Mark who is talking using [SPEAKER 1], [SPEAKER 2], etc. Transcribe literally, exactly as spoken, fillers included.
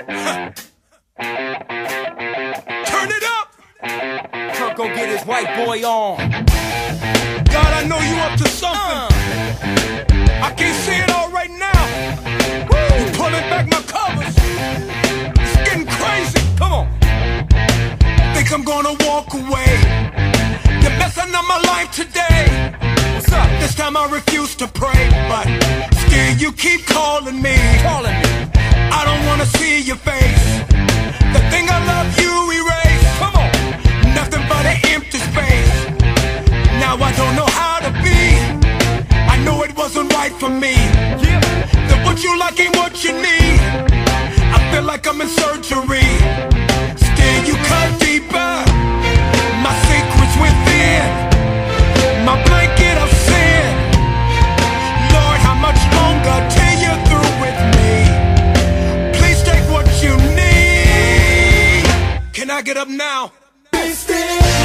[SPEAKER 1] Turn it up!
[SPEAKER 2] Kirk go get his white boy on.
[SPEAKER 1] God, I know you up to something. Uh. I can't see it all right now. Woo. You pulling back my covers. It's getting crazy. Come on. Think I'm gonna walk away. You're messing up my life today.
[SPEAKER 2] What's up?
[SPEAKER 1] This time I refuse to pray, but still you keep calling me.
[SPEAKER 2] Calling me.
[SPEAKER 1] I don't wanna see your face. The thing I love you erase.
[SPEAKER 2] Come on.
[SPEAKER 1] Nothing but an empty space. Now I don't know how to be. I know it wasn't right for me.
[SPEAKER 2] Yeah.
[SPEAKER 1] That what you like ain't what you need. I feel like I'm in surgery. Still you cut deeper. My secrets within. My blanket of sin. Lord, how much longer till you're through with me? Please take what you need. Can I get up now?
[SPEAKER 3] Be still.